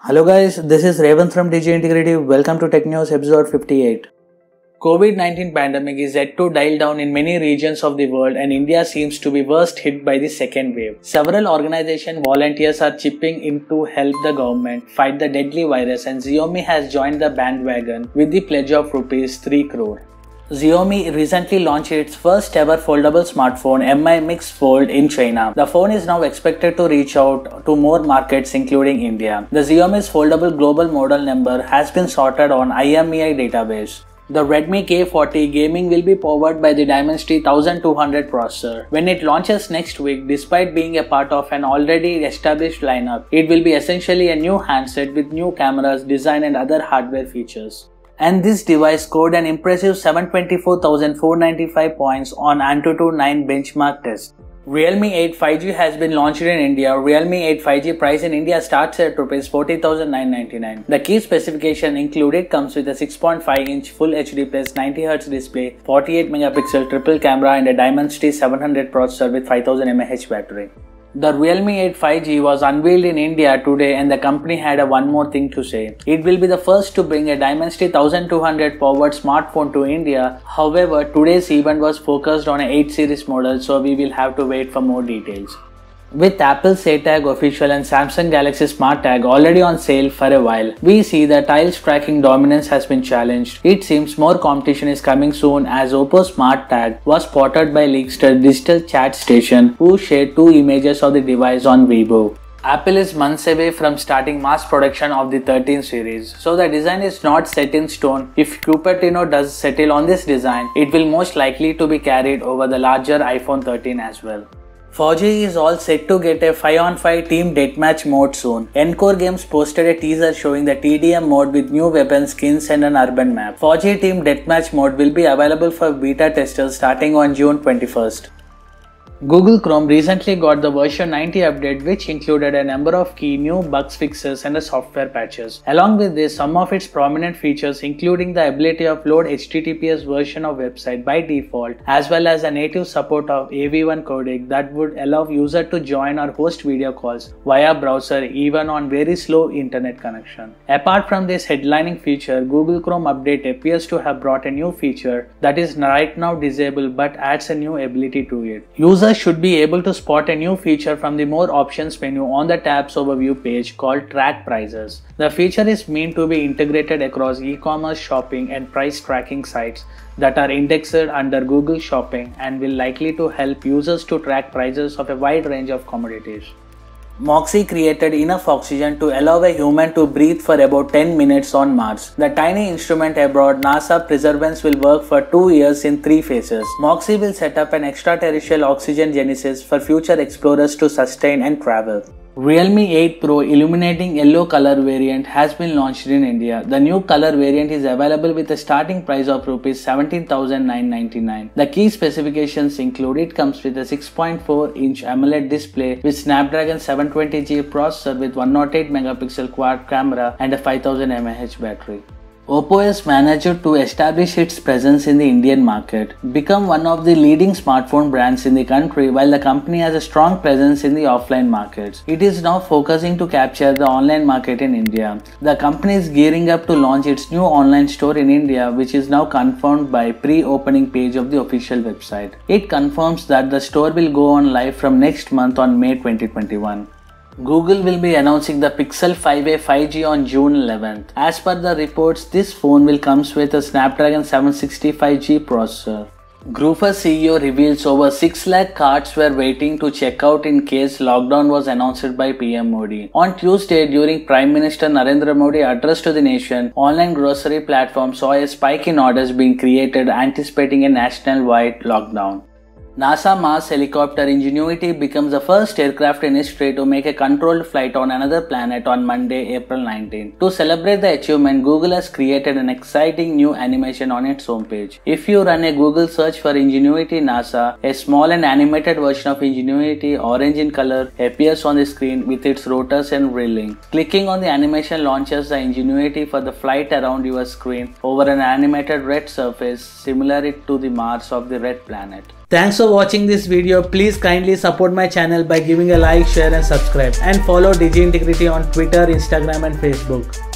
Hello guys, this is Revan from DG Integrity. Welcome to Tech News episode 58. COVID-19 pandemic is yet to dial down in many regions of the world and India seems to be worst hit by the second wave. Several organizations volunteers are chipping in to help the government fight the deadly virus and Xiaomi has joined the bandwagon with the pledge of Rs 3 crore. Xiaomi recently launched its first ever foldable smartphone Mi Mix Fold in China. The phone is now expected to reach out to more markets including India. The Xiaomi's foldable global model number has been sorted on IMEI database. The Redmi K40 gaming will be powered by the Dimensity 1200 processor. When it launches next week, despite being a part of an already established lineup, it will be essentially a new handset with new cameras, design and other hardware features. And this device scored an impressive 724,495 points on Antutu 9 benchmark test. Realme 8 5G has been launched in India. Realme 8 5G price in India starts at Rs 40,999. The key specification included comes with a 6.5-inch Full HD plus 90Hz display, 48 megapixel triple camera and a Dimensity 700 processor with 5000 mAh battery. The Realme 8 5G was unveiled in India today and the company had one more thing to say. It will be the first to bring a Dimensity 1200 powered smartphone to India. However, today's event was focused on an 8 series model, so we will have to wait for more details. With Apple's AirTag official and Samsung Galaxy Smart Tag already on sale for a while, we see that Tile's tracking dominance has been challenged. It seems more competition is coming soon as Oppo's Smart Tag was spotted by Leakster Digital Chat Station, who shared two images of the device on Weibo. Apple is months away from starting mass production of the 13 series, so the design is not set in stone. If Cupertino does settle on this design, it will most likely to be carried over the larger iPhone 13 as well. 4G is all set to get a 5-on-5 team deathmatch mode soon. Encore Games posted a teaser showing the TDM mode with new weapon skins and an urban map. 4G team deathmatch mode will be available for beta testers starting on June 21st. Google Chrome recently got the version 90 update, which included a number of key new bugs fixes and software patches. Along with this, some of its prominent features including the ability of load HTTPS version of website by default, as well as a native support of AV1 codec that would allow user to join or host video calls via browser even on very slow internet connection. Apart from this headlining feature, Google Chrome update appears to have brought a new feature that is right now disabled but adds a new ability to it. Users should be able to spot a new feature from the More Options menu on the tab's overview page called Track Prices. The feature is meant to be integrated across e-commerce shopping and price tracking sites that are indexed under Google Shopping and will likely to help users to track prices of a wide range of commodities. Moxie created enough oxygen to allow a human to breathe for about 10 minutes on Mars. The tiny instrument aboard NASA Perseverance will work for 2 years in 3 phases. Moxie will set up an extraterrestrial oxygen genesis for future explorers to sustain and travel. Realme 8 Pro illuminating yellow color variant has been launched in India. The new color variant is available with a starting price of Rs 17,999. The key specifications include it comes with a 6.4-inch AMOLED display with Snapdragon 720G processor with 108 megapixel quad camera and a 5000 mAh battery. Oppo has managed to establish its presence in the Indian market, become one of the leading smartphone brands in the country while the company has a strong presence in the offline markets. It is now focusing to capture the online market in India. The company is gearing up to launch its new online store in India, which is now confirmed by pre-opening page of the official website. It confirms that the store will go on live from next month on May 2021. Google will be announcing the Pixel 5a 5G on June 11th. As per the reports, this phone will come with a Snapdragon 765G processor. Grofar CEO reveals over 6 lakh carts were waiting to check out in case lockdown was announced by PM Modi. On Tuesday, during Prime Minister Narendra Modi address to the nation, online grocery platforms saw a spike in orders being created anticipating a national-wide lockdown. NASA Mars helicopter Ingenuity becomes the first aircraft in history to make a controlled flight on another planet on Monday, April 19. To celebrate the achievement, Google has created an exciting new animation on its homepage. If you run a Google search for Ingenuity NASA, a small and animated version of Ingenuity, orange in color, appears on the screen with its rotors and drilling. Clicking on the animation launches the Ingenuity for the flight around your screen over an animated red surface similar to the Mars of the red planet. Thanks for watching this video. Please kindly support my channel by giving a like, share and subscribe, and follow DigiIntegrity on Twitter, Instagram and Facebook.